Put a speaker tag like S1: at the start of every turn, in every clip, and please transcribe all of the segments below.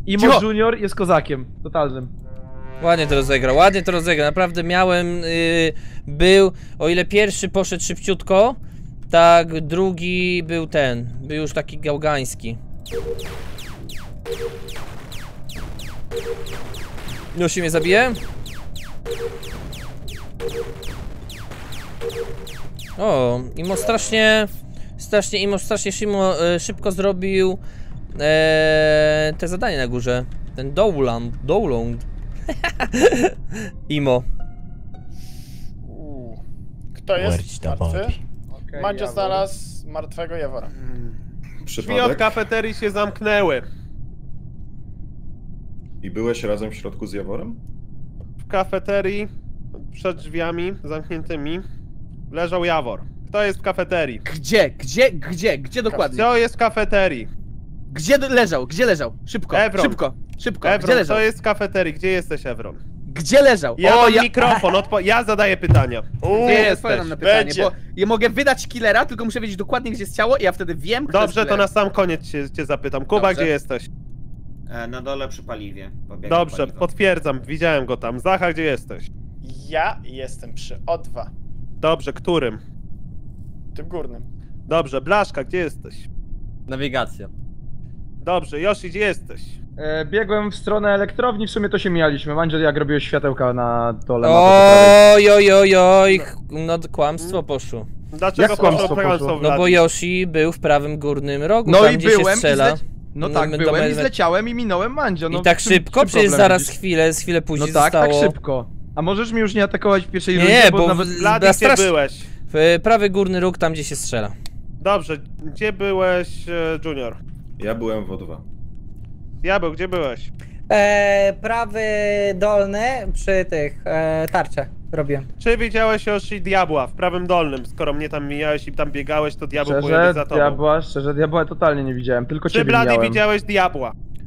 S1: Imo Junior jest kozakiem, totalnym.
S2: Ładnie to rozegrał, naprawdę miałem, o ile pierwszy poszedł szybciutko, tak drugi był był już taki gałgański. Już mnie zabije? O, Imo strasznie szybko zrobił te zadanie na górze. Ten Dowland. Imo.
S3: Kto jest martwy? Mandzio znalazł martwego Jawora.
S4: Drzwi od kafeterii się zamknęły.
S5: I byłeś razem w środku z Jaworem?
S4: W kafeterii, przed drzwiami zamkniętymi, leżał Jawor. Kto jest w kafeterii?
S6: Gdzie dokładnie?
S4: Kto jest w kafeterii?
S6: Gdzie leżał? Szybko,
S4: Evron.
S6: szybko.
S4: Evron,
S6: Gdzie leżał?
S4: kto jest w kafeterii? Gdzie jesteś, Evron?
S6: Gdzie leżał?
S4: Ja mam mikrofon, ja zadaję pytania.
S6: Gdzie jesteś? Na pytanie, bo ja mogę wydać killera, tylko muszę wiedzieć dokładnie, gdzie jest ciało i ja wtedy wiem, kto
S4: Dobrze,
S6: jest
S4: to na sam koniec cię zapytam. Kuba,
S6: Dobrze.
S4: gdzie jesteś?
S7: Na dole przy paliwie.
S4: Dobrze, potwierdzam, widziałem go tam. Zacha, gdzie jesteś?
S3: Ja jestem przy O2.
S4: Dobrze, którym?
S3: Tym górnym.
S4: Dobrze, Blaszka, gdzie jesteś?
S8: Nawigacja.
S4: Dobrze, Yoshi, gdzie jesteś?
S1: Biegłem w stronę elektrowni, w sumie to się mijaliśmy. Mandzio, jak robiłeś światełka na dole.
S2: Oj, no kłamstwo poszło.
S4: Dlaczego
S1: Jak kłamstwo
S4: poszło?
S2: No bo Yoshi był w prawym górnym rogu,
S1: no
S2: tam
S1: i
S2: gdzie
S1: byłem
S2: się strzela.
S1: No tak, byłem i zleciałem i minąłem Mandzio. No,
S2: I tak szybko? Przecież zaraz chwilę później
S1: no tak,
S2: zostało...
S1: tak szybko. A możesz mi już nie atakować w pierwszej rundzie,
S2: Nie, bo
S1: nawet...
S4: Blady, gdzie byłeś?
S2: W prawy górny róg, tam gdzie się strzela.
S4: Dobrze, gdzie byłeś, Junior?
S5: Ja byłem w O2.
S4: Diabeł, gdzie byłeś?
S9: Prawy dolny przy tych tarczach robiłem.
S4: Czy widziałeś Yoshi Diabła w prawym dolnym? Skoro mnie tam mijałeś i tam biegałeś, to Diabeł powinien być za tobą.
S1: Szczerze, Diabła totalnie nie widziałem, tylko
S4: Czy
S1: ciebie
S4: Blady
S1: miałem.
S4: widziałeś Diabła?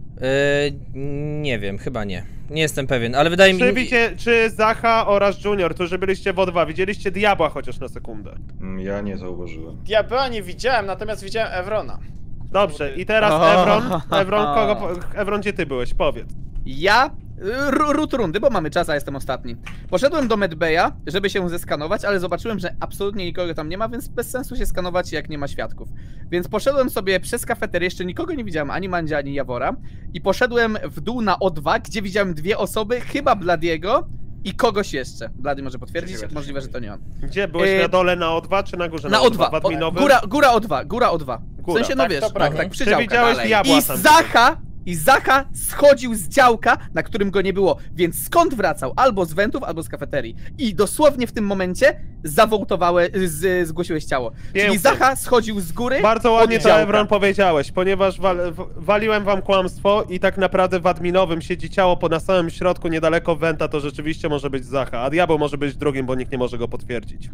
S2: Nie wiem, chyba nie. Nie jestem pewien, ale wydaje mi się...
S4: Czy Zacha oraz Junior, którzy byliście w O2, widzieliście Diabła chociaż na sekundę?
S5: Ja nie zauważyłem.
S3: Diabła nie widziałem, natomiast widziałem Evrona.
S4: Dobrze, i teraz Evron, gdzie ty byłeś? Powiedz.
S6: Ja? Ród rundy, bo mamy czas, a jestem ostatni. Poszedłem do Medbaya, żeby się zeskanować, ale zobaczyłem, że absolutnie nikogo tam nie ma, więc bez sensu się skanować, jak nie ma świadków. Więc poszedłem sobie przez kafeterię, jeszcze nikogo nie widziałem, ani Mandzia, ani Jawora. I poszedłem w dół na O2, gdzie widziałem dwie osoby, chyba Bladiego i kogoś jeszcze. Blady może potwierdzić, możliwe, że to nie on.
S4: Gdzie byłeś, na dole na O2 czy na górze
S6: na O2? Góra O2. W sensie, no
S3: tak,
S6: wiesz, tak, przy
S4: Czy
S6: działka
S4: widziałeś
S6: dalej.
S4: Diabła tam?
S6: I Zacha schodził z działka, na którym go nie było, więc skąd wracał? Albo z wentów, albo z kafeterii. I dosłownie w tym momencie zgłosiłeś ciało.
S4: Pięknie.
S6: Czyli Zacha schodził z góry.
S4: Bardzo ładnie to, Evron, powiedziałeś, ponieważ waliłem wam kłamstwo i tak naprawdę w adminowym siedzi ciało na samym środku, niedaleko wenta, to rzeczywiście może być Zacha, a Diabeł może być drugim, bo nikt nie może go potwierdzić.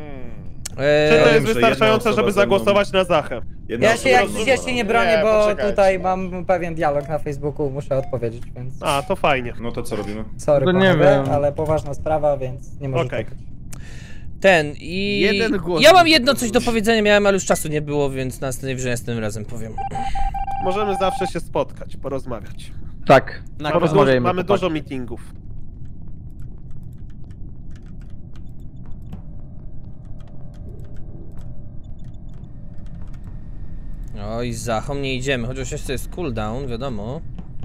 S4: Czy to jest wystarczające, żeby zagłosować na Zachę?
S9: Ja się nie bronię, bo
S3: poczekajcie.
S9: tutaj mam pewien dialog na Facebooku, muszę odpowiedzieć, więc...
S4: A, to fajnie.
S5: No to co robimy?
S9: Sorry,
S1: To nie
S9: panowie,
S1: wiem.
S9: ale poważna sprawa, więc nie może
S4: Okej.
S9: czekać.
S6: Jeden głos.
S2: Ja mam jedno coś do powiedzenia, miałem, ale już czasu nie było, więc najwyżej następnym razem powiem.
S4: Możemy zawsze się spotkać, porozmawiać.
S1: Tak, porozmawiajmy.
S4: Mamy dużo meetingów.
S2: Oj, z Zachą nie idziemy, chociaż jeszcze jest cooldown, wiadomo.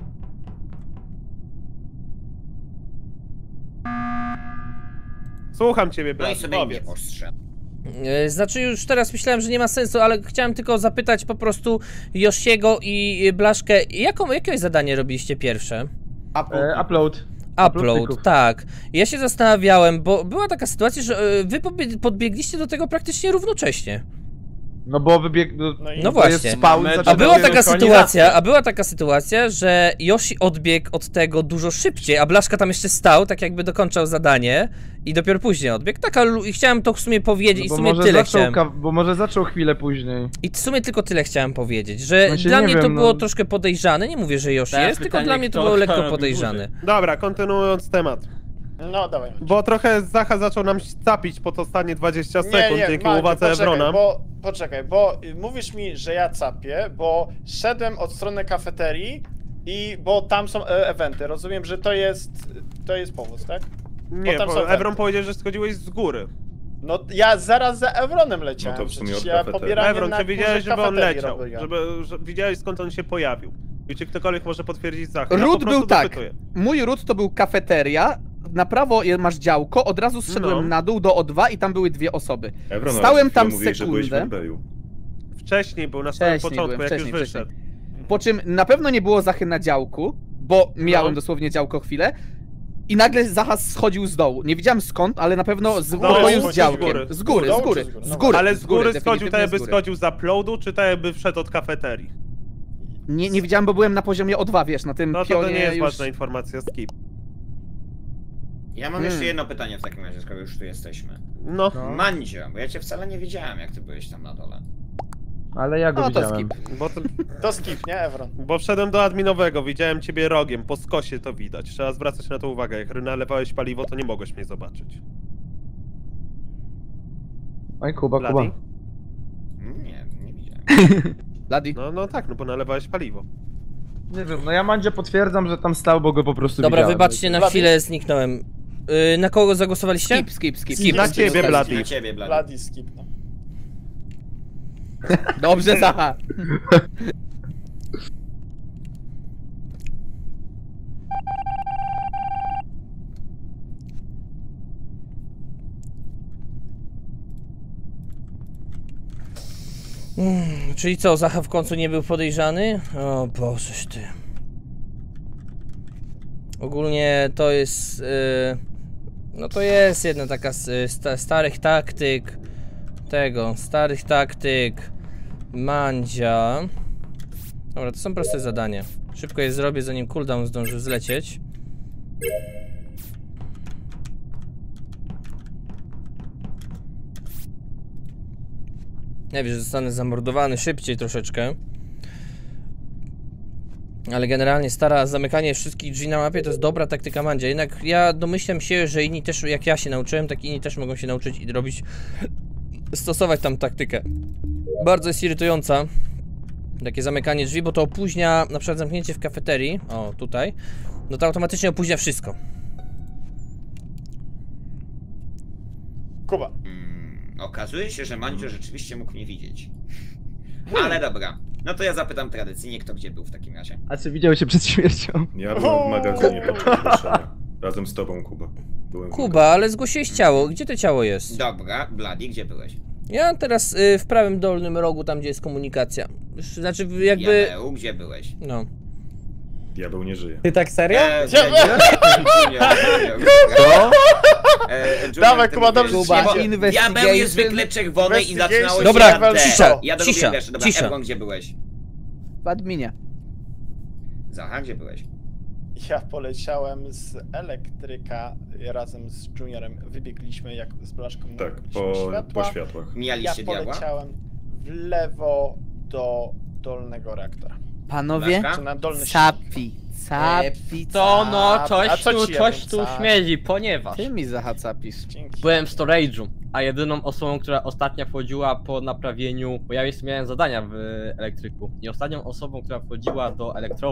S4: Słucham ciebie,
S7: No i
S4: brat,
S7: sobie nie
S4: powiedz.
S7: postrzedł.
S2: Znaczy już teraz myślałem, że nie ma sensu, ale chciałem tylko zapytać po prostu Yoshiego i Blaszkę, jakie zadanie robiliście pierwsze?
S1: Upload.
S2: Upload, tak. Ja się zastanawiałem, bo była taka sytuacja, że wy podbiegliście do tego praktycznie równocześnie.
S1: No bo
S2: No właśnie. A była taka sytuacja, że Yoshi odbiegł od tego dużo szybciej, a Blaszka tam jeszcze stał, tak jakby dokończał zadanie i dopiero później odbiegł. Tak, i chciałem to w sumie powiedzieć i w sumie tyle chciałem.
S1: Bo może zaczął chwilę później.
S2: I w sumie tylko tyle chciałem powiedzieć, że
S1: Właśnie
S2: dla
S1: nie
S2: mnie
S1: wiem,
S2: to było
S1: no.
S2: troszkę podejrzane, nie mówię, że Yoshi
S8: Tak,
S2: jest, tylko
S8: pytanie,
S2: dla mnie to
S8: kto
S2: było lekko
S8: robi
S2: podejrzane.
S4: Dobra, kontynuując temat.
S3: No, dawaj.
S4: Bo trochę Zacha zaczął nam capić po to ostatnie 20 sekund dzięki uwadze Evrona.
S3: Poczekaj, bo mówisz mi, że ja capię, bo szedłem od strony kafeterii bo tam są eventy, rozumiem, że to jest powóz, tak?
S4: Nie,
S3: tam są
S4: bo Evron
S3: eventy.
S4: powiedział, że schodziłeś z góry.
S3: No ja zaraz za Evronem leciałem,
S5: No to w sumie
S3: przecież
S5: od
S3: ja
S5: kafeterii.
S3: pobieranie
S4: Evron,
S3: na
S4: czy widziałeś,
S3: górze
S4: żeby on
S3: kafeterii
S4: leciał?
S3: robiłem.
S4: Że widziałeś, skąd on się pojawił? I czy ktokolwiek może potwierdzić Zacha? Ja po
S6: Ród
S4: prostu
S6: był tak.
S4: dopytuję.
S6: Mój ród to był kafeteria. Na prawo masz działko, od razu zszedłem
S4: No.
S6: na dół do O2 i tam były 2 osoby.
S5: Evron, ale
S6: Stałem
S5: przed chwilą
S6: tam
S5: mówiłeś, że byłeś w
S6: sekundę.
S5: Medbayu.
S4: Wcześniej był, na samym
S6: Wcześniej
S4: początku,
S6: byłem,
S4: jak
S6: wcześniej.
S4: już wyszedł.
S6: Po czym na pewno nie było Zachy na działku, bo miałem dosłownie działko chwilę. I nagle Zacha schodził z dołu. Nie wiedziałem skąd, ale na pewno z
S4: dołu
S6: pokoju
S4: czy
S6: z
S4: z
S6: działkiem.
S4: góry?
S6: Z góry,
S3: Z
S6: z
S3: dołu
S6: góry.
S3: czy z góry?
S6: Z
S3: No
S6: góry.
S4: Ale z góry schodził,
S6: definitywnie
S4: tak jakby
S6: z góry.
S4: schodził z uploadu, czy tak jakby wszedł od kafeterii?
S6: Nie widziałem, bo byłem na poziomie O2, wiesz, na tym
S4: No to
S6: pionie
S4: nie jest
S6: już...
S4: ważna informacja, skip.
S7: Ja mam jeszcze jedno pytanie w takim razie, skoro już tu jesteśmy.
S4: No.
S7: Mandzio, bo ja cię wcale nie widziałem, jak ty byłeś tam na dole.
S1: Ale ja go
S6: No to
S1: widziałem.
S6: skip.
S3: To skip, nie, Evron?
S4: Bo wszedłem do adminowego, widziałem ciebie rogiem, po skosie to widać. Trzeba zwracać na to uwagę, jak nalewałeś paliwo, to nie mogłeś mnie zobaczyć.
S1: Oj, Kuba,
S4: Bloody?
S1: Kuba.
S7: Nie widziałem.
S6: Ladi.
S4: No tak, no bo nalewałeś paliwo.
S1: Nie wiem, no ja Mandzie potwierdzam, że tam stał, bo go po prostu
S2: Dobra,
S1: widziałem.
S2: wybaczcie, na
S3: Blady?
S2: chwilę zniknąłem. Na kogo zagłosowaliście?
S6: Skip.
S4: Na ciebie, Bloody.
S7: Na ciebie, Blady.
S3: Bloody skip, no.
S6: Dobrze, Zacha.
S2: Czyli co, Zacha w końcu nie był podejrzany? O Bożeż ty. Ogólnie to jest... no to jest jedna taka z starych taktyk. Starych taktyk. Mandzia. Dobra, to są proste zadania. Szybko je zrobię, zanim cooldown zdąży zlecieć. Ja wiem, że zostanę zamordowany szybciej troszeczkę. Ale generalnie zamykanie wszystkich drzwi na mapie to jest dobra taktyka Mandzia. Jednak ja domyślam się, że inni też, jak ja się nauczyłem, tak inni też mogą się nauczyć i stosować tam taktykę. Bardzo jest irytująca takie zamykanie drzwi, bo to opóźnia, na przykład zamknięcie w kafeterii, o tutaj, no to automatycznie opóźnia wszystko.
S3: Kuba.
S7: Okazuje się, że Mandzio rzeczywiście mógł mnie widzieć. Ale dobra. No to ja zapytam tradycyjnie, kto gdzie był w takim razie.
S1: A czy widział się przed śmiercią?
S5: Ja byłem w magazynie po ogłoszenia. Razem z tobą, Kuba. Byłem w
S2: Kuba, ale zgłosiłeś ciało. Gdzie to ciało jest?
S7: Dobra, Bloody, gdzie byłeś?
S2: Ja teraz w prawym dolnym rogu, tam gdzie jest komunikacja. Znaczy jakby...
S7: Diabeł, gdzie byłeś?
S2: No.
S5: Diabeł nie żyje.
S9: Ty tak serio?
S7: Co?
S3: Dawaj, Kuba, dobrze ci
S6: Kuba,
S3: idzie.
S6: investigation.
S7: Diabeł jest zwykle czerwony i zaczynało się
S2: Dobra,
S7: jak te.
S2: cisza,
S7: Ja
S2: cisza,
S7: dorobiłem jeszcze. Dobra,
S2: cisza.
S7: Ebron, gdzie byłeś?
S6: W adminie.
S7: Zacha, gdzie byłeś?
S3: Ja poleciałem z elektryka razem z Juniorem. Wybiegliśmy jak z Blaszką.
S5: Tak,
S3: narobiliśmy
S5: po światłach.
S3: Ja
S7: Mijaliście diabła?
S3: poleciałem w lewo do dolnego reaktora.
S6: Panowie,
S7: Blaszka?
S3: Czy na dolny
S6: capi.
S8: To no,
S3: A co
S8: coś
S3: ci
S8: tu
S3: jadłem,
S8: śmierdzi, ponieważ
S6: Ty mi Zacha capisz.
S3: Dzięki.
S8: byłem w storage'u, a jedyną osobą, która ostatnio wchodziła po naprawieniu, bo ja jeszcze miałem zadania w elektryku, i ostatnią osobą, która wchodziła do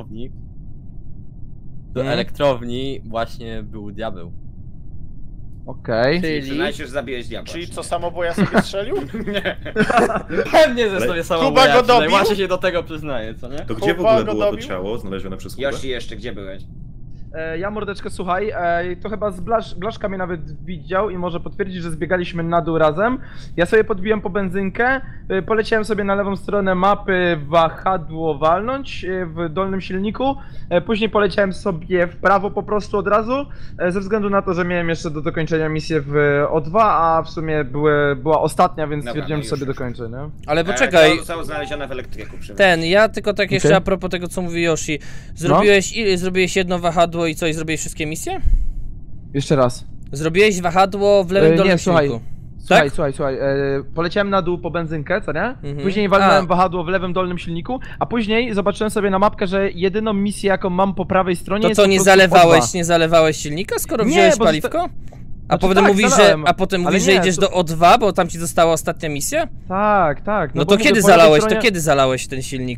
S8: elektrowni właśnie był diabeł.
S1: Okej.
S7: Czyli
S6: Czyli...
S7: przyznaj się, że zabiłeś diabła.
S3: Czyli
S7: czy
S3: co,
S7: nie?
S3: samobuja sobie strzelił?
S7: Nie.
S8: Pewnie, że
S5: Ale
S8: sobie sama
S3: Kuba go dobił?
S8: właśnie się do tego przyznaję, co nie?
S5: To gdzie w
S3: Kuba
S5: ogóle
S3: go
S5: było to
S3: dobił?
S5: ciało znalezione przez Kubę?
S7: Yoshi jeszcze, gdzie byłeś?
S1: Ja mordeczkę, słuchaj, to chyba Blaszka mnie nawet widział i może potwierdzić, że zbiegaliśmy na dół razem. Ja sobie podbiłem po benzynkę, poleciałem sobie na lewą stronę mapy wahadło walnąć w dolnym silniku, później poleciałem sobie w prawo po prostu od razu, ze względu na to, że miałem jeszcze do dokończenia misję w O2, a w sumie była ostatnia, więc
S7: Dobra,
S1: stwierdziłem,
S7: no
S1: że sobie
S7: już.
S1: dokończę, nie?
S2: Ale poczekaj,
S7: To zostało znalezione w elektryku.
S2: ja tylko tak jeszcze
S1: Okej.
S2: a propos tego, co mówi Yoshi. Zrobiłeś jedno wahadło i co, i zrobiłeś wszystkie misje?
S1: Jeszcze raz.
S2: Zrobiłeś wahadło w lewym dolnym
S1: nie, słuchaj.
S2: silniku.
S1: Słuchaj, poleciałem na dół po benzynkę, co nie?
S2: Mhm.
S1: Później walnąłem wahadło w lewym dolnym silniku, a później zobaczyłem sobie na mapkę, że jedyną misję, jaką mam po prawej stronie
S2: To
S1: jest
S2: co,
S1: po
S2: nie
S1: prostu
S2: nie zalewałeś silnika, skoro
S1: Nie,
S2: wziąłeś
S1: bo
S2: paliwko? A
S1: Znaczy
S2: potem
S1: tak,
S2: mówisz,
S1: zalałem,
S2: a potem
S1: ale
S2: mówisz, że
S1: nie,
S2: idziesz
S1: to-
S2: do O2, bo tam ci została ostatnia misja?
S1: Tak.
S2: No
S1: bo
S2: to
S1: mówię,
S2: kiedy
S1: po lewej
S2: zalałeś,
S1: stronie-
S2: to kiedy zalałeś ten silnik?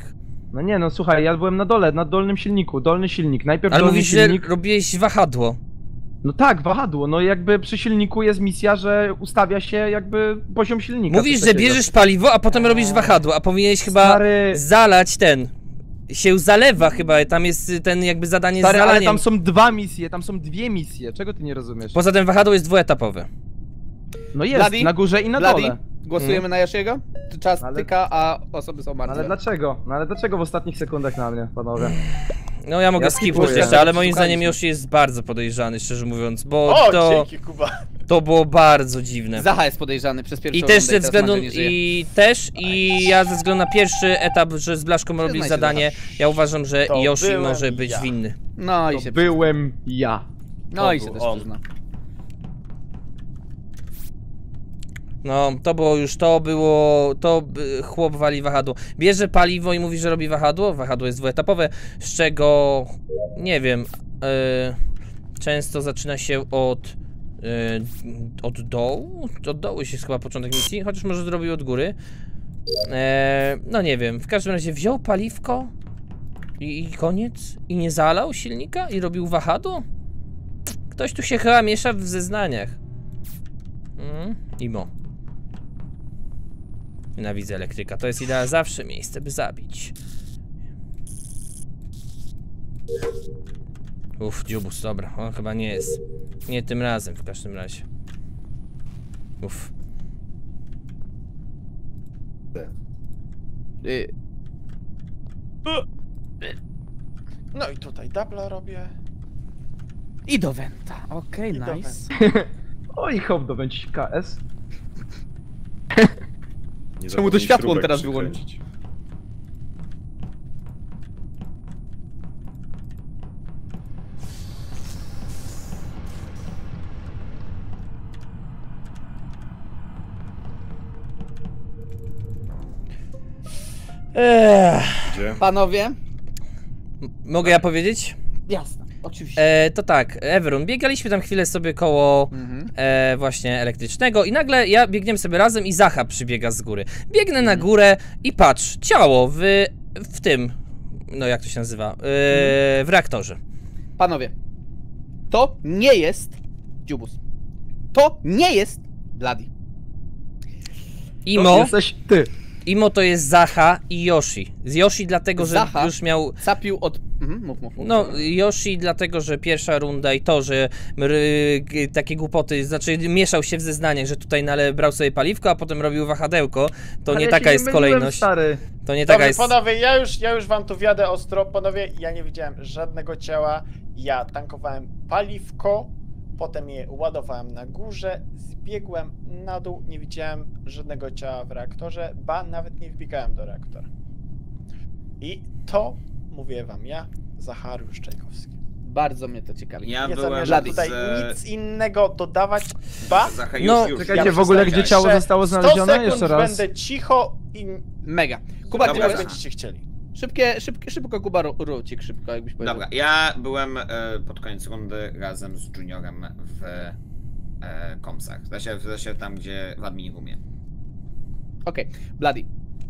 S1: No nie, no słuchaj, ja byłem na dole, na dolnym silniku, dolny silnik. Najpierw
S2: Ale
S1: dolny
S2: mówisz,
S1: silnik...
S2: że robiłeś wahadło.
S1: No tak, wahadło, no jakby przy silniku jest misja, że ustawia się jakby poziom silnika.
S2: Mówisz, że bierzesz paliwo, a potem robisz wahadło, a powinieneś chyba
S1: Stary...
S2: zalać ten. Się zalewa chyba, tam jest ten jakby zadanie
S1: Stary,
S2: z zalaniem.
S1: ale tam są dwie misje, czego ty nie rozumiesz?
S2: Poza tym wahadło jest dwuetapowe.
S1: No jest,
S6: Bloody?
S1: na górze i na
S6: Bloody?
S1: dole.
S6: Głosujemy na Yoshiego? Czas
S1: Ale-
S6: tyka, a osoby są martwe.
S1: Ale dlaczego? No ale dlaczego w ostatnich sekundach na mnie, panowie?
S2: No ja mogę
S1: Ja
S2: skipnąć
S1: skipuję.
S2: jeszcze, ale moim
S6: Szukaliśmy.
S2: zdaniem Yoshi jest bardzo podejrzany, szczerze mówiąc, bo
S3: O,
S2: to,
S3: dzięki Kuba.
S2: to było bardzo dziwne.
S6: Zaha jest podejrzany przez pierwszą
S2: I też
S6: rundę
S2: ze względu,
S6: teraz Mandzio nie żyje.
S2: ja ze względu na pierwszy etap, że z Blaszką robisz
S6: Przyznaj się,
S2: zadanie, ja uważam, że
S3: To
S2: Yoshi
S3: byłem
S2: może być
S3: ja.
S2: winny.
S6: No i
S1: To
S6: się
S1: byłem ja.
S6: No i się
S8: był
S6: też
S8: on.
S6: przyzna.
S2: No, chłop wali wahadło. Bierze paliwo i mówi, że robi wahadło. Wahadło jest dwuetapowe, z czego, nie wiem, często zaczyna się od dołu. Od dołu jest chyba początek misji, chociaż może zrobił od góry. No nie wiem, w każdym razie wziął paliwko i koniec. I nie zalał silnika i robił wahadło? Ktoś tu się chyba miesza w zeznaniach. Imo. Nienawidzę elektryka. To jest zawsze miejsce, by zabić. Dziubus, dobra. On chyba nie jest. Nie tym razem w każdym razie.
S3: No i tutaj dubla robię.
S6: I do Wenta, okej,
S3: I do
S6: nice.
S1: Oj, hop, do KS.
S5: Nie
S6: Czemu to
S5: zapomnij
S6: światło on
S5: śrubek
S6: teraz
S5: przykręcić. Gdzie?
S6: Panowie?
S2: Mogę ja powiedzieć?
S6: Jasne, oczywiście.
S2: To tak, Everun, biegaliśmy tam chwilę sobie koło właśnie elektrycznego i nagle biegniemy sobie razem i Zacha przybiega z góry. Biegnę na górę i patrz, ciało w tym, no jak to się nazywa, w reaktorze.
S6: Panowie, to nie jest Dziubus. To nie jest Bloody.
S2: Imo,
S1: Jesteś ty.
S2: Imo to jest Zacha i Yoshi. Z Yoshi dlatego, że
S6: Zacha
S2: już miał...
S6: Capił od... Mów.
S2: No, Yoshi dlatego, że pierwsza runda i to, że takie głupoty, znaczy mieszał się w zeznaniach, że tutaj brał sobie paliwko, a potem robił wahadełko, to
S1: Ale
S2: nie
S1: ja
S2: taka
S1: się
S2: jest
S1: myliłem,
S2: kolejność.
S1: Stary.
S2: To nie
S3: Dobrze,
S2: taka jest...
S3: panowie, ja już wam tu wjadę ostro. Panowie, ja nie widziałem żadnego ciała. Ja tankowałem paliwko, potem je ładowałem na górze, zbiegłem na dół, nie widziałem żadnego ciała w reaktorze, nawet nie wbiegałem do reaktora. I to mówię wam ja, Zachariusz Czajkowski.
S6: Bardzo mnie to ciekawi.
S7: Ja
S3: Nie
S7: byłem
S3: zamierzam tutaj nic innego dodawać,
S2: No,
S7: już.
S1: czekajcie, w ogóle gdzie ciało zostało
S3: 100
S1: znalezione?
S3: sekund
S1: Jeszcze raz.
S3: będę cicho i
S6: Mega. Kuba, ty
S7: Dobra,
S3: teraz
S6: byłeś?
S3: będziecie chcieli.
S6: Szybko Kuba, rucik szybko, jakbyś powiedział.
S7: Dobra, ja byłem pod koniec rundy razem z Juniorem w komsach. W sensie tam, gdzie w adminigumie.
S6: Okej, Bloody.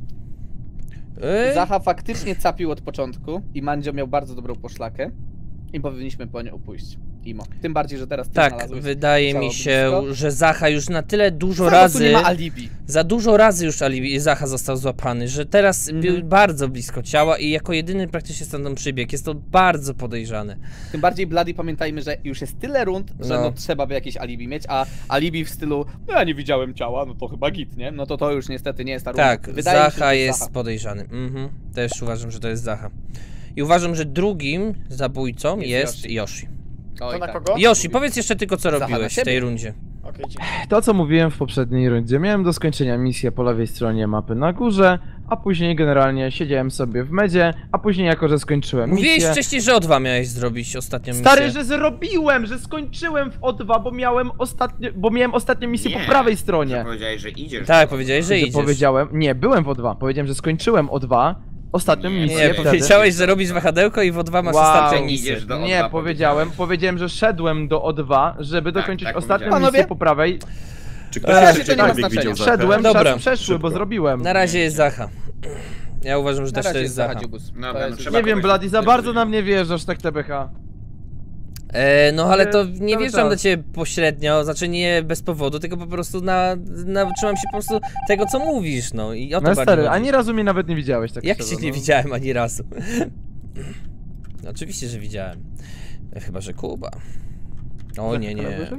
S6: Zacha faktycznie capił od początku i Mandzio miał bardzo dobrą poszlakę i powinniśmy po nią pójść. Imo. Tym bardziej, że teraz ty
S2: Tak,
S6: znalazłeś
S2: wydaje
S6: ciało
S2: mi się,
S6: blisko.
S2: że Zacha już na tyle dużo
S6: Zacha tu
S2: razy...
S6: nie ma alibi.
S2: Za dużo razy już Zacha został złapany, że teraz był bardzo blisko ciała i jako jedyny praktycznie stamtąd przybiegł. Jest to bardzo podejrzane.
S6: Tym bardziej Bloody, pamiętajmy, że już jest tyle rund, że no trzeba by jakieś alibi mieć, a alibi w stylu no ja nie widziałem ciała, no to chyba git, nie? No to już niestety nie jest ta runda.
S2: Tak,
S6: Wydaje mi się,
S2: Zacha
S6: że
S2: jest
S6: Zacha.
S2: podejrzany. Też uważam, że to jest Zacha. I uważam, że drugim zabójcą jest Yoshi.
S3: To
S6: Oj,
S3: na
S6: tak.
S3: kogo?
S2: Yoshi, powiedz jeszcze tylko co
S6: Zacha na
S2: robiłeś w
S6: siebie.
S2: tej rundzie.
S3: Okej, dzięki.
S1: To co mówiłem w poprzedniej rundzie, miałem do skończenia misję po lewej stronie mapy na górze, a później generalnie siedziałem sobie w medzie, a później jako, że skończyłem
S2: Mówiłeś
S1: misję...
S2: wcześniej, że O2 miałeś zrobić ostatnią
S1: Stary,
S2: misję.
S1: że zrobiłem, że skończyłem w O2, bo miałem ostatnią misję
S7: Nie,
S1: po prawej stronie.
S7: Powiedziałeś, że idziesz.
S2: Tak, powiedziałeś, że idziesz.
S1: Powiedziałem, nie, byłem w O2, powiedziałem, że skończyłem O2, ostatnią
S7: Nie,
S1: misję
S2: Nie,
S1: wtedy.
S2: powiedziałeś, że robisz wahadełko i w O2 masz
S1: Wow.
S2: ostatnią
S7: Nie
S2: misję.
S7: idziesz do
S1: Nie,
S7: O2,
S1: powiedziałem, że szedłem do O2, żeby dokończyć
S7: tak
S1: ostatnią
S6: powiedziałeś.
S1: misję
S6: Panowie?
S1: po prawej.
S5: Czy ktoś
S6: razie
S5: jeszcze
S6: to nie ma
S5: gdziekolwiek
S6: znaczenia.
S5: widział Zachę?
S1: Szedłem,
S2: Dobra.
S1: czas przeszły, bo
S5: Szybko.
S1: zrobiłem.
S2: Na razie jest Zacha. Ja uważam, że też to jest Zacha.
S1: Nie wiem, Bloody, za bardzo na mnie wjeżdżasz, tak TBH.
S2: No ale to nie wjeżdżam do ciebie pośrednio, znaczy nie bez powodu, tylko po prostu trzymam się po prostu tego, co mówisz, no i o to bardziej
S1: stary,
S2: chodzi.
S1: ani razu mnie nawet nie widziałeś, tak
S2: Jak
S1: szczerze,
S2: się nie widziałem ani razu? No, oczywiście, że widziałem. Chyba, że Kuba. O nie.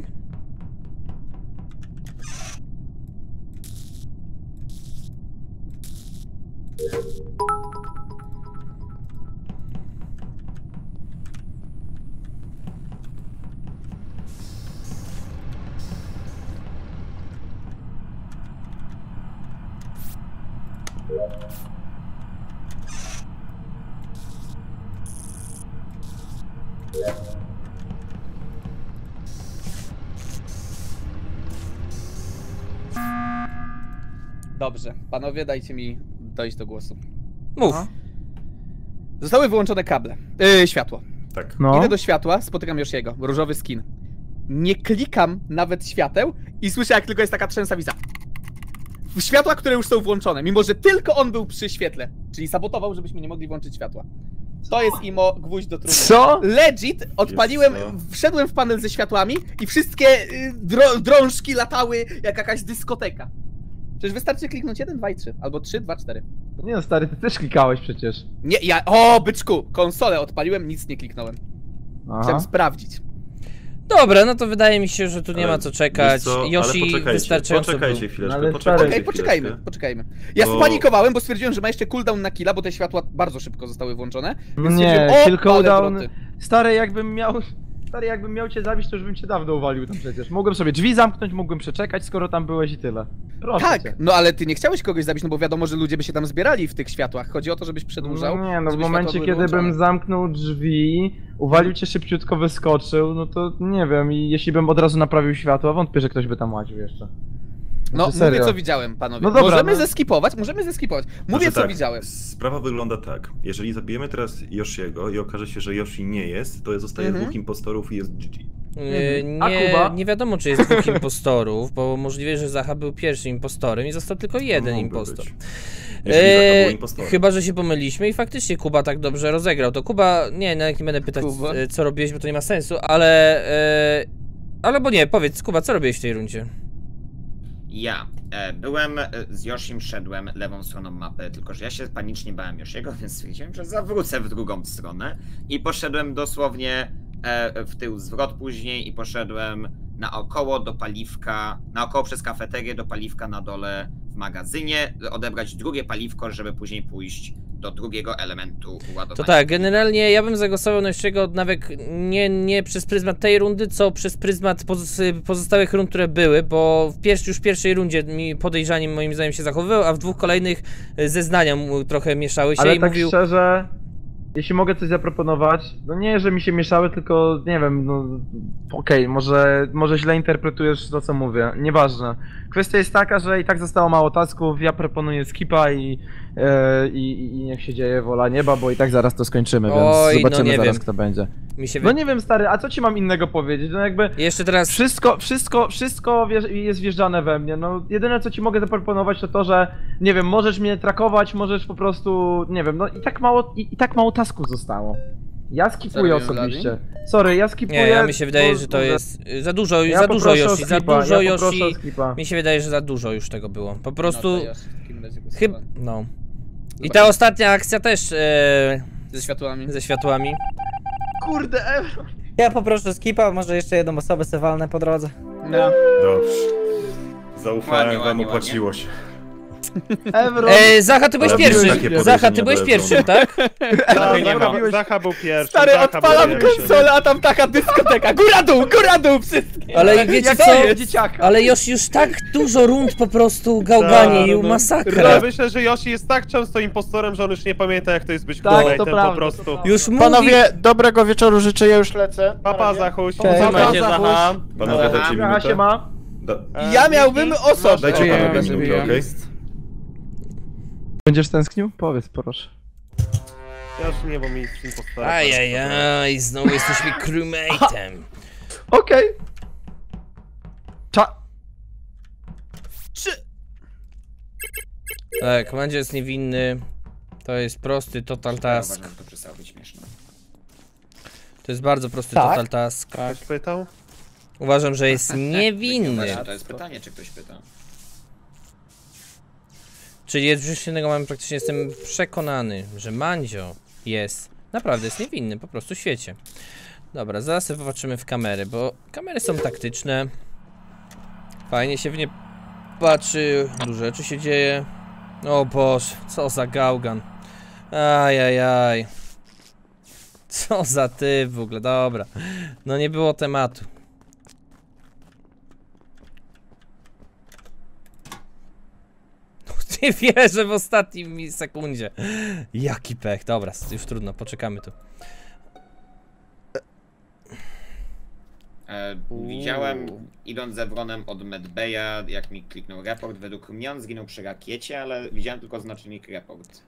S6: Dobrze, panowie, dajcie mi dojść do głosu.
S2: Mów.
S6: Zostały wyłączone kable. Światło.
S5: Tak.
S1: No.
S6: Idę do światła, spotykam Yoshiego, różowy skin. Nie klikam nawet świateł i słyszę, jak tylko jest taka trzęsa wiza. Światła, które już są włączone, mimo że tylko on był przy świetle. Czyli sabotował, żebyśmy nie mogli włączyć światła. To jest imo gwóźdź do trumny.
S1: Co?
S6: Legit, odpaliłem, wszedłem w panel ze światłami i wszystkie drążki latały jak jakaś dyskoteka. Przecież wystarczy kliknąć 1, 2 i 3, albo 3, 2, 4.
S1: Nie no stary, ty też klikałeś przecież.
S6: Nie, o byczku, konsolę odpaliłem, nic nie kliknąłem. Chciałem sprawdzić.
S2: Dobra, no to wydaje mi się, że tu nie ma co czekać. Yoshi wystarczająco
S5: poczekajcie
S2: był.
S5: chwileczkę,
S6: Poczekajmy. Ja spanikowałem, bo stwierdziłem, że ma jeszcze cooldown na killa, bo te światła bardzo szybko zostały włączone.
S1: No nie, kill cooldown. Stary, jakbym miał cię zabić, to już bym cię dawno uwalił tam przecież. Mogłem sobie drzwi zamknąć, mogłem przeczekać, skoro tam byłeś i tyle. Proszę
S6: tak,
S1: cię.
S6: no ale ty nie chciałeś kogoś zabić, no bo wiadomo, że ludzie by się tam zbierali w tych światłach. Chodzi o to, żebyś przedłużał.
S1: Nie, no w momencie, kiedy bym zamknął drzwi, uwalił cię szybciutko, wyskoczył, no to nie wiem, i jeśli bym od razu naprawił światło, wątpię, że ktoś by tam łaził jeszcze.
S6: No, mówię co widziałem, panowie.
S1: No dobra,
S6: możemy zeskipować. Mówię co
S5: tak,
S6: widziałem.
S5: Sprawa wygląda tak. Jeżeli zabijemy teraz Yoshiego i okaże się, że Yoshi nie jest, to zostaje 2 impostorów i jest GG.
S2: Nie wiadomo, czy jest 2 impostorów, bo możliwe, że Zacha był pierwszym impostorem i został tylko jeden impostor. Chyba, że się pomyliliśmy i faktycznie Kuba tak dobrze rozegrał. To Kuba, nie będę pytać, co robiłeś, bo to nie ma sensu, ale bo nie, powiedz, Kuba, co robiłeś w tej rundzie?
S7: Ja byłem z Yoshim, szedłem lewą stroną mapy, tylko że ja się panicznie bałem Yoshiego, więc stwierdziłem, że zawrócę w drugą stronę i poszedłem dosłownie w tył zwrot później i poszedłem naokoło do paliwka, naokoło przez kafeterię do paliwka na dole w magazynie, odebrać drugie paliwko, żeby później pójść do drugiego elementu ładowania.
S2: To tak, generalnie ja bym zagłosował na jeszcze nawet nie przez pryzmat tej rundy, co przez pryzmat pozostałych rund, które były, bo już w pierwszej rundzie podejrzanie moim zdaniem się zachowywał, a w 2 kolejnych zeznania trochę mieszały się.
S1: Ale
S2: i
S1: tak
S2: mówił...
S1: szczerze, jeśli mogę coś zaproponować, no nie, że mi się mieszały, tylko nie wiem, no okej, może źle interpretujesz to, co mówię, nieważne. Kwestia jest taka, że i tak zostało mało tasków, ja proponuję skipa i niech się dzieje wola nieba, bo i tak zaraz to skończymy, więc zobaczymy zaraz, kto będzie. No nie wiem, stary, a co ci mam innego powiedzieć? No jakby
S2: jeszcze teraz
S1: wszystko jest wjeżdżane we mnie. No jedyne, co ci mogę zaproponować, to to, że nie wiem, możesz mnie trakować, możesz po prostu, nie wiem, no i tak mało tasków zostało. Ja skipuję osobiście. Sorry, ja skipuję.
S2: Nie, mi się wydaje, że to jest za dużo Yoshi, Mi się wydaje, że za dużo już tego było. Po prostu chyba no. I ta ostatnia akcja też ze światłami.
S1: Kurde,
S9: ja poproszę skipa, może jeszcze jedną osobę se walnę po drodze.
S6: No.
S5: Dobrze. Zaufałem wam, opłaciło się.
S2: Zacha, ty byłeś pierwszy. Zacha, ty byłeś pierwszy, tak?
S4: Zacha był pierwszy.
S6: Stary, odpalam konsolę, a tam taka dyskoteka. Góra dół, wszystkie.
S2: Ale wiecie co? Ale Yoshi już tak dużo rund po prostu gałganie i masakra.
S4: Ja myślę, że Yoshi jest tak często impostorem, że on już nie pamięta, jak to jest być crewmate'em po prostu.
S2: Już mówi...
S3: Panowie, dobrego wieczoru życzę, ja już lecę.
S4: Papa, Zachuś.
S8: Będzie Zacha.
S5: Panowie, dajcie minutę.
S6: Ja miałbym osobę.
S5: Dajcie panowie minutę, okej?
S1: Będziesz tęsknił? Powiedz, proszę.
S4: Ja już nie, bo mi z impostorem.
S2: Ajajaj, znowu jesteśmy crewmate'em.
S1: Okej.
S2: Tak, Mandzio jest niewinny. To jest prosty total
S7: Ja
S2: task.
S7: uważam, że to przestało być śmieszne.
S2: To jest bardzo prosty
S9: Tak?
S2: total task.
S4: Ktoś pytał?
S2: Uważam, że jest niewinny.
S7: Właśnie, to jest pytanie, czy ktoś pyta.
S2: Czyli jest brzuch świętego mamy praktycznie, jestem przekonany, że Mandzio naprawdę jest niewinny, po prostu w świecie. Dobra, zaraz sobie popatrzymy w kamery, bo kamery są taktyczne. Fajnie się w nie patrzy, dużo rzeczy się dzieje. O Boże, co za gałgan. Ajajaj. Co za typ w ogóle, dobra. No nie było tematu. Nie wierzę w ostatnim sekundzie. Jaki pech, dobra, już trudno, poczekamy tu.
S7: Widziałem, idąc ze Wronem od Medbeja, jak mi kliknął report, według mnie on zginął przy rakiecie, ale widziałem tylko znacznik report.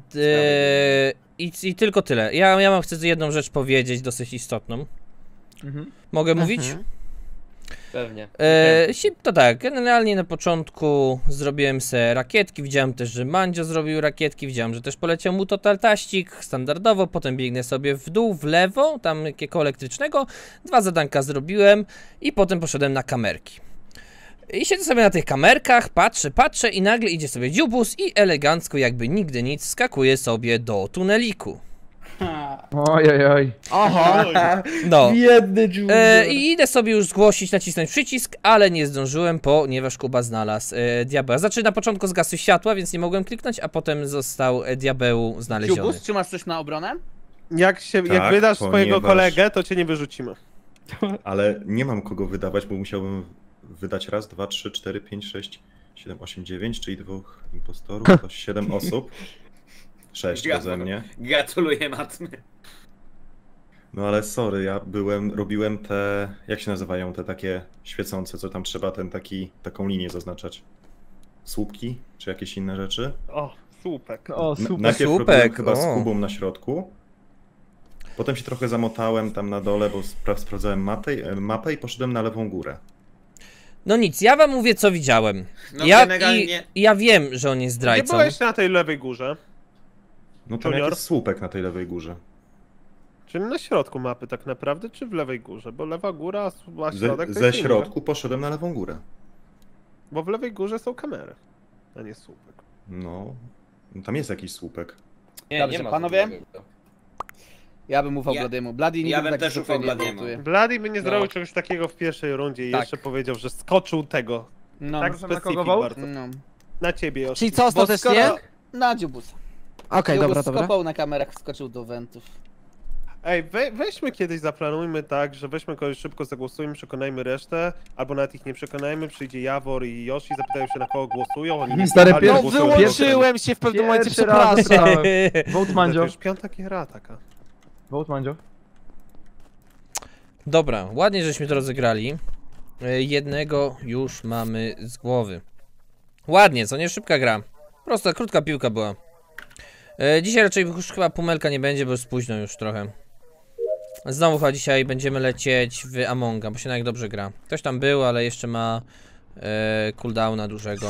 S2: I tylko tyle. Ja chcę jedną rzecz powiedzieć, dosyć istotną. Mogę mówić?
S8: Pewnie.
S2: To tak, generalnie na początku zrobiłem se rakietki, widziałem też, że Mandzio zrobił rakietki, widziałem, że też poleciał mu total taścik, standardowo, potem biegnę sobie w dół, w lewo, tam jakiego elektrycznego, 2 zadanka zrobiłem i potem poszedłem na kamerki. I siedzę sobie na tych kamerkach, patrzę i nagle idzie sobie dziubus i elegancko, jakby nigdy nic, skakuje sobie do tuneliku.
S1: Ojojoj.
S9: Aha,
S2: No.
S9: biedny Junior.
S2: I idę sobie już zgłosić, nacisnąć przycisk, ale nie zdążyłem, ponieważ Kuba znalazł diabeła. Znaczy na początku zgasły światła, więc nie mogłem kliknąć, a potem został diabeł znaleziony.
S6: Dziubus, czy masz coś na obronę?
S4: Jak wydasz swojego kolegę, to cię nie wyrzucimy.
S5: Ale nie mam kogo wydawać, bo musiałbym wydać raz, 2, 3, 4, 5, 6, 7, 8, 9, czyli 2 impostorów, to 7 osób. 6 beze mnie.
S7: Gratuluję, Matmy.
S5: No ale sorry, ja robiłem te, jak się nazywają te takie świecące, co tam trzeba taką linię zaznaczać. Słupki, czy jakieś inne rzeczy?
S4: O, słupek.
S1: O, super.
S5: Najpierw
S2: Słupek,
S5: robiłem chyba
S2: o.
S5: z Kubą na środku. Potem się trochę zamotałem tam na dole, bo sprawdzałem mapę i poszedłem na lewą górę.
S2: No nic, ja wam mówię, co widziałem.
S7: No
S2: generalnie... ja wiem, że on jest
S4: Gdzie
S2: zdrajcą.
S4: byłeś na tej lewej górze?
S5: No tam
S4: Junior?
S5: jakiś słupek na tej lewej górze.
S4: Czyli na środku mapy tak naprawdę, czy w lewej górze? Bo lewa góra, a środek to
S5: Ze
S4: jest inny.
S5: środku poszedłem na lewą górę.
S4: Bo w lewej górze są kamery, a nie słupek.
S5: No, tam jest jakiś słupek.
S6: Dobrze, panowie? Ja bym ufał
S7: Ja-
S6: Bladiemu. Bladi
S7: ja
S6: nigdy
S7: bym
S6: tak
S7: też ufał
S6: nie
S7: Bladiemu.
S6: votuje.
S4: Blady by nie
S8: No.
S4: zrobił czegoś takiego w pierwszej rundzie i
S6: Tak.
S4: jeszcze powiedział, że skoczył tego.
S6: No,
S4: Tak
S1: na
S4: specyfik
S1: kogo wołt?
S4: bardzo.
S6: no.
S4: Na ciebie, Josh.
S9: Czyli co
S6: Bo
S9: ostatecznie?
S6: skoro... Na Dziubusa.
S9: Okej,
S6: Dziubus
S9: dobra, dobra.
S6: skopał na kamerach, wskoczył do wentów.
S4: Ej, weźmy kiedyś, zaplanujmy tak, że weźmy kogoś szybko, zagłosujmy, przekonajmy resztę, albo nawet ich nie przekonajmy, przyjdzie Jawor i Yoshi, zapytają się na kogo głosują, oni nie
S1: Stary,
S4: pytali,
S1: pierwszy-
S9: No
S4: głosują
S9: wyłączyłem się w pewnym momencie,
S1: Pierwszy raz
S9: przepraszam.
S1: Vote
S4: To
S1: Mandzio.
S4: już 5. gra taka.
S1: Vote Mandzio.
S2: Dobra, ładnie żeśmy to rozegrali. Jednego już mamy z głowy. Ładnie, co nie? Szybka gra. Prosta, krótka piłka była. Dzisiaj raczej już chyba Pumelka nie będzie, bo już późno już trochę. Znowu chyba dzisiaj będziemy lecieć w Amonga, bo się jak dobrze gra. Ktoś tam był, ale jeszcze ma cooldowna dużego.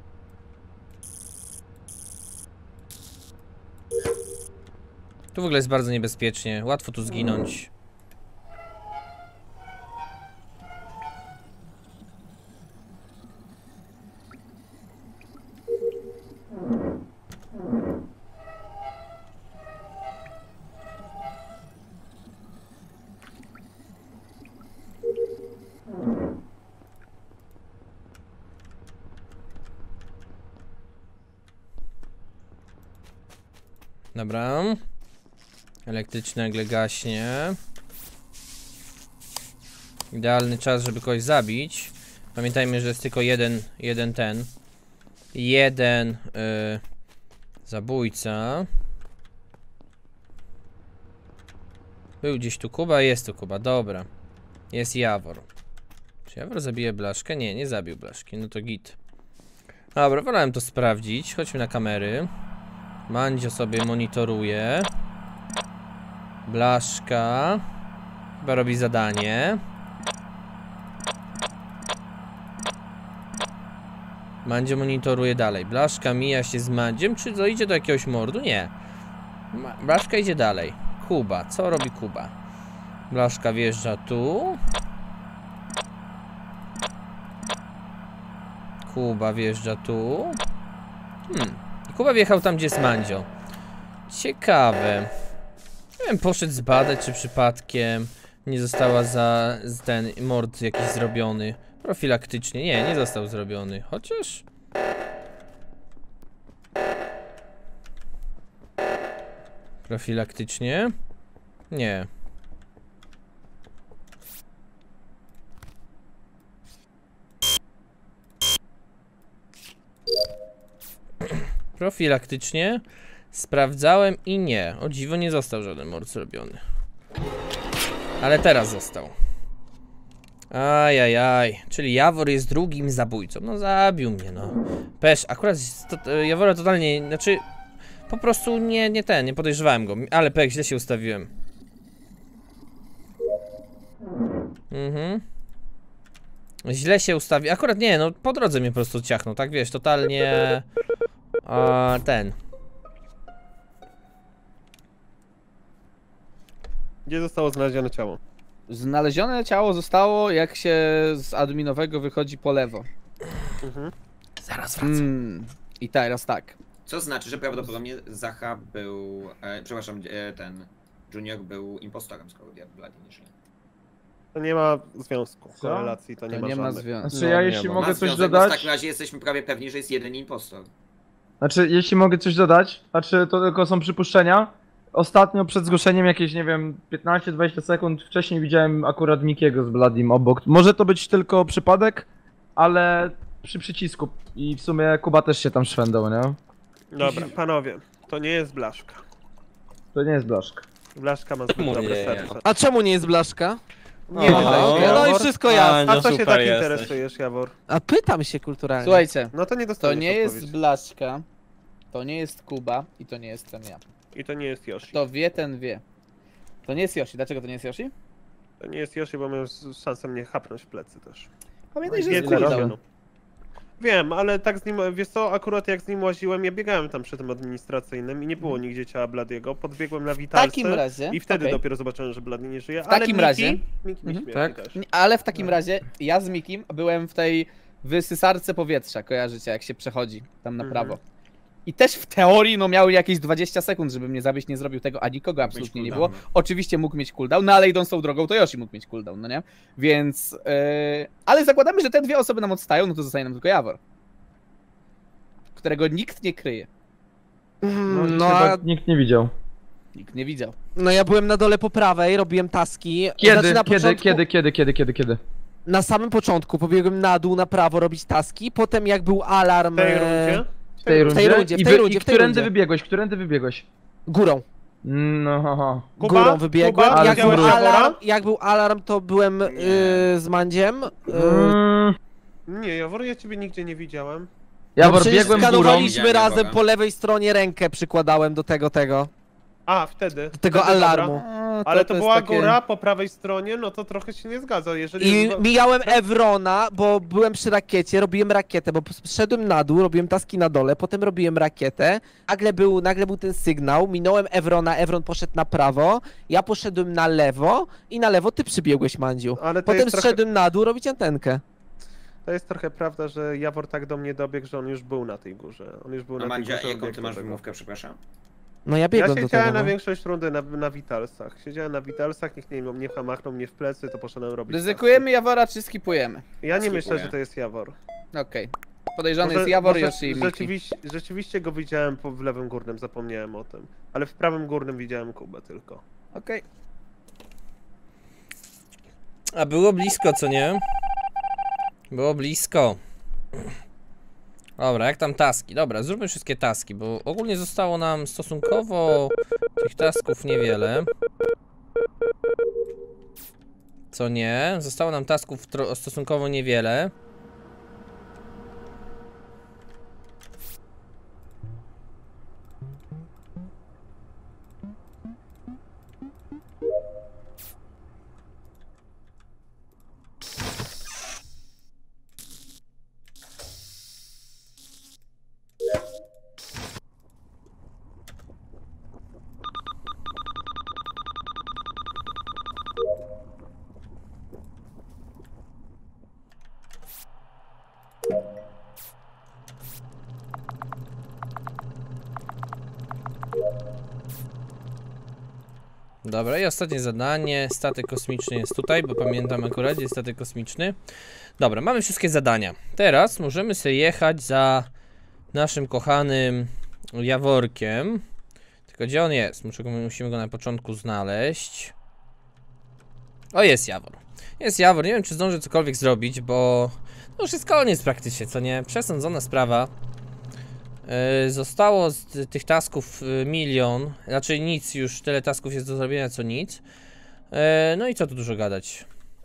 S2: Tu w ogóle jest bardzo niebezpiecznie, łatwo tu zginąć. Dobra. Elektryczny nagle gaśnie. Idealny czas, żeby kogoś zabić. Pamiętajmy, że jest tylko jeden zabójca. Był gdzieś tu Kuba, jest tu Kuba, dobra. Jest Jawor. Czy Jawor zabije Blaszkę? Nie, nie zabił Blaszki, no to git. Dobra, wolałem to sprawdzić. Chodźmy na kamery. Mandzio sobie monitoruje. Blaszka chyba robi zadanie. Mandzio monitoruje dalej. Blaszka mija się z Mandziem, czy dojdzie do jakiegoś mordu? Nie. Blaszka idzie dalej. Kuba, co robi Kuba? Blaszka wjeżdża tu. Kuba wjeżdża tu. I Kuba wjechał tam, gdzie jest Mandzio. Ciekawe. Nie wiem, poszedł zbadać, czy przypadkiem nie została ten mord jakiś zrobiony. Profilaktycznie. Nie został zrobiony. Chociaż... Profilaktycznie? Nie. Profilaktycznie sprawdzałem i nie. O dziwo, nie został żaden mord zrobiony. Ale teraz został. Ajajaj. Czyli Jawor jest drugim zabójcą. No zabił mnie, no. Pesz, akurat Jawora totalnie, znaczy... Po prostu nie podejrzewałem go. Ale pech, źle się ustawiłem. Źle się ustawił. Akurat nie, no po drodze mnie po prostu ciachnął, tak wiesz, totalnie...
S4: Gdzie zostało znalezione ciało?
S6: Znalezione ciało zostało, jak się z adminowego wychodzi po lewo.
S2: Zaraz wracam.
S6: I teraz tak.
S7: Co znaczy, że prawdopodobnie Zacha był... przepraszam, ten... Junior był impostorem, skoro Bloody nie żyje.
S4: To nie ma związku, korelacji, to nie ma
S6: związku.
S1: Znaczy ja jeśli mogę coś
S7: W
S1: dodać...
S7: takim razie jesteśmy prawie pewni, że jest jeden impostor.
S1: Znaczy, jeśli mogę coś dodać, znaczy to tylko są przypuszczenia. Ostatnio przed zgłoszeniem jakieś, nie wiem, 15-20 sekund wcześniej widziałem akurat Mikiego z Bladim obok. Może to być tylko przypadek, ale przy przycisku i w sumie Kuba też się tam szwendał, nie?
S4: Dobra, panowie, to nie jest Blaszka.
S1: To nie jest Blaszka.
S4: Blaszka ma zbyt dobre serce.
S10: A czemu nie jest Blaszka?
S4: Nie wiem,
S10: no i wszystko jasne.
S4: A co się tak interesujesz, Jawor?
S10: A pytam się kulturalnie.
S6: Słuchajcie,
S4: No to nie
S6: to
S4: dostaniesz
S6: nie jest
S4: odpowiedzi.
S6: Blaszka, to nie jest Kuba i to nie jestem ja.
S4: I to nie jest Yoshi.
S6: Kto wie, ten wie. To nie jest Yoshi. Dlaczego to nie jest Yoshi?
S4: To nie jest Yoshi, bo miał szansę mnie chapnąć w plecy też.
S6: Pamiętaj, że
S4: Nie,
S6: jest
S4: nie
S6: cooldown.
S4: robię, no. Wiem, ale tak z nim, wiesz co, akurat jak z nim łaziłem, ja biegałem tam przy tym administracyjnym i nie było nigdzie ciała Bladiego, podbiegłem na
S6: W
S4: Witalsce
S6: takim razie.
S4: i wtedy
S6: okej.
S4: dopiero zobaczyłem, że Blady nie żyje,
S6: W takim razie.
S4: Miki mnie śmieje
S10: tak.
S4: też.
S6: Ale w takim razie ja z Mikim byłem w tej wysysarce powietrza, kojarzycie, jak się przechodzi tam na prawo. I też w teorii no miał jakieś 20 sekund, żeby mnie zabić, nie zrobił tego, a nikogo absolutnie nie było. Oczywiście mógł mieć cooldown, no ale idąc tą drogą, to Yoshi mógł mieć cooldown, no nie? Więc... ale zakładamy, że te dwie osoby nam odstają, no to zostaje nam tylko Jawor. Którego nikt nie kryje.
S1: No a... nikt nie widział.
S6: Nikt nie widział.
S10: No ja byłem na dole po prawej, robiłem taski.
S1: Kiedy,
S10: Znaczy, na początku,
S1: kiedy?
S10: Na samym początku pobiegłem na dół, na prawo robić taski, potem jak był alarm...
S4: W tej rundzie?
S1: W tej rundzie?
S10: I
S1: Którędy wybiegłeś?
S10: Górą.
S1: No.
S4: Kuba?
S10: Górą wybiegłem.
S4: Kuba?
S10: Jak był alarm, to byłem z Mandziem.
S4: Nie, Jawor, ja ciebie nigdzie nie widziałem.
S1: Jawor,
S10: przecież
S1: biegłem górą.
S10: skanowaliśmy razem po lewej stronie, rękę przykładałem do tego.
S4: A, wtedy.
S10: Do tego
S4: Wtedy,
S10: alarmu.
S4: dobra. Ale to
S6: jest
S4: była
S6: takie...
S4: góra po prawej stronie, no to trochę się nie zgadza, jeżeli...
S10: I mijałem Evrona, bo byłem przy rakiecie, robiłem rakietę, bo szedłem na dół, robiłem taski na dole, potem robiłem rakietę, nagle był ten sygnał, minąłem Evrona, Evron poszedł na prawo, ja poszedłem na lewo i na lewo ty przybiegłeś, Mandziu.
S4: Ale to
S10: Potem
S4: jest trochę...
S10: zszedłem na dół robić antenkę.
S4: To jest trochę prawda, że Jawor tak do mnie dobiegł, że on już był na tej górze. On już był
S7: A
S4: na tej
S7: Mandzia,
S4: górze.
S7: jaką ty
S4: biegł
S7: masz
S4: do tego.
S7: wymówkę, przepraszam?
S10: No ja
S4: Ja
S10: biegłem do
S4: siedziałem
S10: tego.
S4: na
S10: No.
S4: większość rundy na Witalsach. Siedziałem na Witalsach, nikt nie machnął mnie w plecy, to poszedłem robić
S6: Ryzykujemy Jawora czy skipujemy?
S4: taski. Ja nie
S7: Skipuję.
S4: myślę, że to jest Jawor.
S6: Okej. Podejrzany jest Jawor, Yoshi i Miki.
S4: Rzeczywiście go widziałem w lewym górnym, zapomniałem o tym. Ale w prawym górnym widziałem Kubę tylko.
S6: Okej.
S2: A było blisko, co nie? Było blisko. Dobra, jak tam taski? Dobra, zróbmy wszystkie taski, bo ogólnie zostało nam stosunkowo tych tasków niewiele. Co nie? Zostało nam tasków stosunkowo niewiele. Dobra, i ostatnie zadanie. Statek kosmiczny jest tutaj, bo pamiętam akurat, jest statek kosmiczny. Dobra, mamy wszystkie zadania. Teraz możemy sobie jechać za naszym kochanym Jaworkiem. Tylko gdzie on jest? Musimy go na początku znaleźć. O, jest Jawor. Jest Jawor, nie wiem czy zdążę cokolwiek zrobić, bo no już jest koniec praktycznie, co nie? Przesądzona sprawa. Zostało z tych tasków 1 000 000, raczej nic już, tyle tasków jest do zrobienia co nic. No i co tu dużo gadać.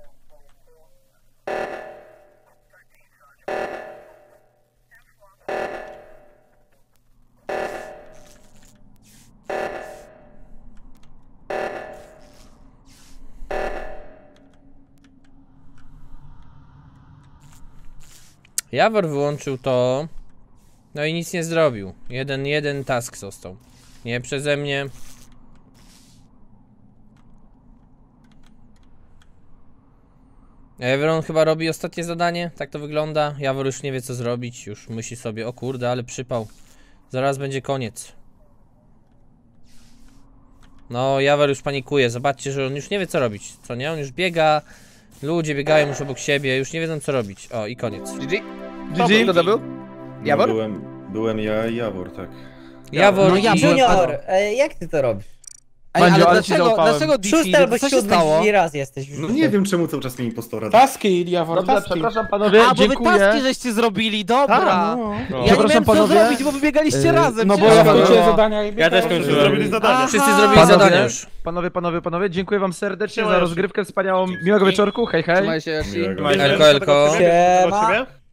S2: Jawor wyłączył to. No i nic nie zrobił. Jeden task został. Nie przeze mnie. Evron chyba robi ostatnie zadanie. Tak to wygląda. Jawor już nie wie co zrobić. Już myśli sobie, o kurde, ale przypał. Zaraz będzie koniec. No, Jawor już panikuje. Zobaczcie, że on już nie wie co robić. Co nie? On już biega. Ludzie biegają już obok siebie. Już nie wiedzą co robić. O, i koniec.
S6: GG? Kto to był? Jawor?
S5: No, byłem ja i Jawor, tak.
S2: Jawor
S10: No,
S2: i...
S9: Junior, jak ty to robisz?
S10: Ej,
S1: Mandzio,
S10: ale
S1: ale ci zaufałem.
S10: dlaczego Diffie?
S9: Szósty albo
S10: Co się
S9: siódmy
S10: stało?
S9: raz jesteś już.
S5: No nie wiem czemu cały czas mi impostora.
S11: Taski, Jawor,
S1: Dobrze,
S11: taski.
S1: przepraszam panowie,
S10: A, bo wy
S1: dziękuję.
S10: taski żeście zrobili, dobra.
S1: Tak,
S11: No.
S10: Ja nie
S1: Przepraszam,
S10: wiem co
S1: panowie.
S10: zrobić, bo wy biegaliście razem.
S11: No bo
S10: przecież.
S11: ja skończyłem zadania i
S8: Ja też skończyłem.
S4: Zrobili zadania.
S2: Wszyscy
S10: Aha.
S2: zrobili zadania już.
S1: Panowie, dziękuję wam serdecznie
S3: Siema,
S1: za
S3: Josi.
S1: rozgrywkę wspaniałą. Miłego wieczorku, hej hej.
S6: Trzymaj się, Yoshi.
S5: Miłego.
S2: Elko, elko.
S4: Do ciebie?
S9: Siema.